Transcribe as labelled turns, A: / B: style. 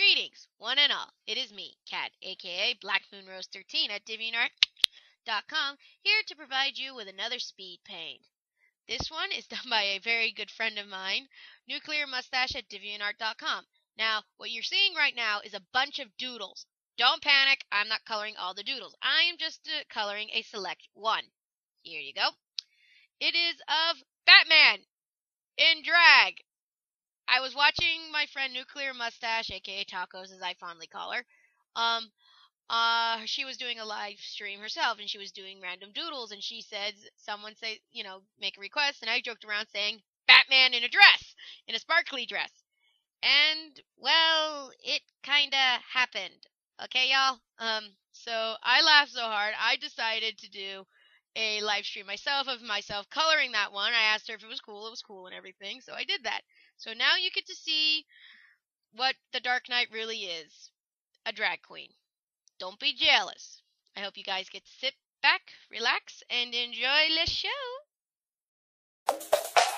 A: Greetings, one and all. It is me, Kat, aka Black Moon Rose 13 at DeviantArt.com, here to provide you with another speed paint. This one is done by a very good friend of mine, Nuclear Mustache at DeviantArt.com. Now, what you're seeing right now is a bunch of doodles. Don't panic, I'm not coloring all the doodles. I am just coloring a select one. Here you go. It is of Batman in drag. I was watching my friend Nuclear Mustache, aka Tacoz, as I fondly call her. She was doing a live stream herself, and she was doing random doodles, and she said, someone say, make a request, and I joked around saying, Batman in a dress, in a sparkly dress. And, well, it kinda happened. Okay, y'all? So I laughed so hard, I decided to do a live stream myself of myself coloring that one. I asked her if it was cool and everything, so I did that. So now you get to see what the Dark Knight really is, a drag queen. Don't be jealous. I hope you guys get to sit back, relax, and enjoy the show.